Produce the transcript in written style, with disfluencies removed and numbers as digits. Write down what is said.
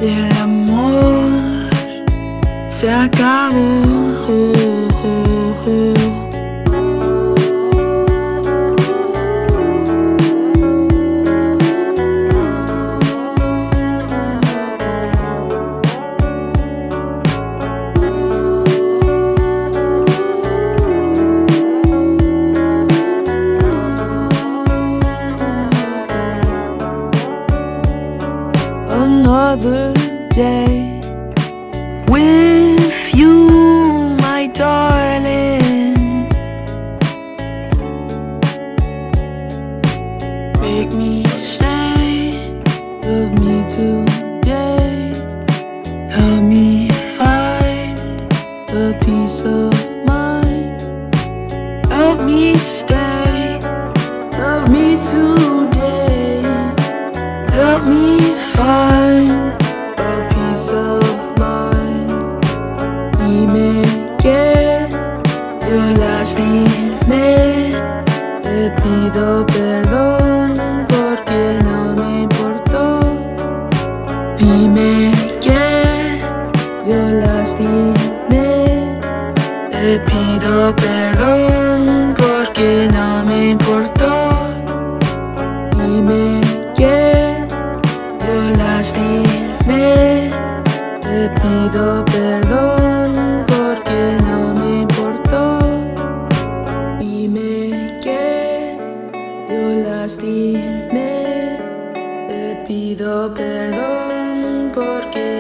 el amor se acabó. Another day with you, my darling. Make me stay, love me today. Help me find a peace of mind. Help me stay, love me today. Help me find a peace of mind. Dime que yo lastimé. Te pido perdón porque no me importó. Dime que yo lastimé. Te pido perdón porque no me importó. Dime que yo lastimé, te pido perdón porque no me importó. Dime que yo lastimé, te pido perdón porque